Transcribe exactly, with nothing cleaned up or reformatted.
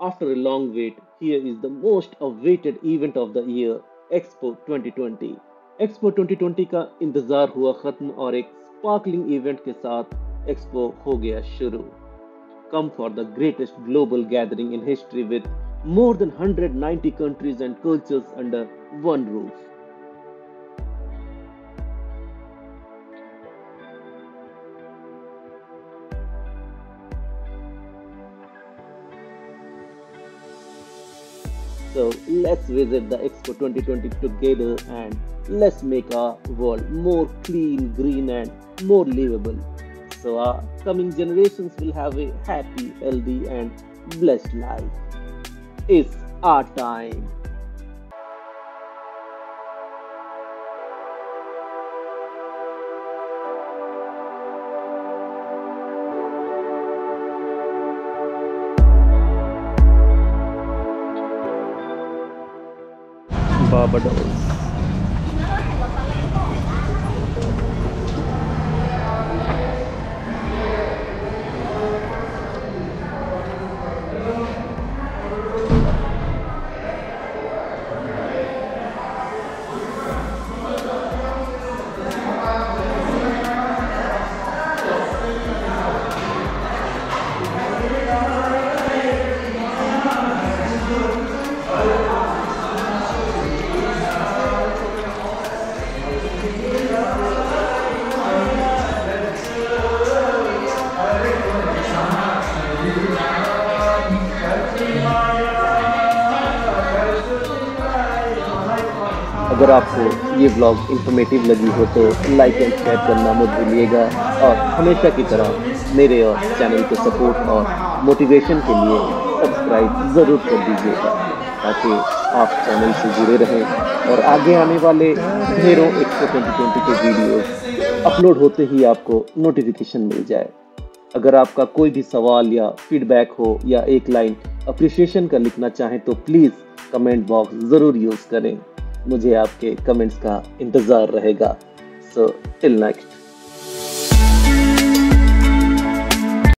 After a long wait, here is the most awaited event of the year, Expo twenty twenty. Expo twenty twenty का इंतजार हुआ खत्म और एक sparkling event के साथ एक्सपो हो गया शुरू. Come for the greatest global gathering in history with more than one hundred ninety countries and cultures under one roof. So let's visit the Expo twenty twenty together and let's make our world more clean, green and more livable. So our coming generations will have a happy, healthy and blessed life. It's our time. Barbados. अगर आपको ये blog informative लगी हो तो like and share करना मत भूलिएगा और हमेशा की तरह मेरे और चैनल को सपोर्ट और मोटिवेशन के लिए सब्सक्राइब ज़रूर कर दीजिएगा ताकि आप चैनल से जुड़े रहें और आगे आने वाले ढेरों एक्सपो ट्वेंटी ट्वेंटी के वीडियोस अपलोड होते ही आपको नोटिफिकेशन मिल जाए. अगर आपका कोई भी सवाल या फीडबैक हो या एक लाइन अप्रिसिएशन का लिखना चाहें तो प्लीज़ कमेंट बॉक्स ज़रूर यूज़ करें. मुझे आपके कमेंट्स का इंतज़ार रहेगा. So till next.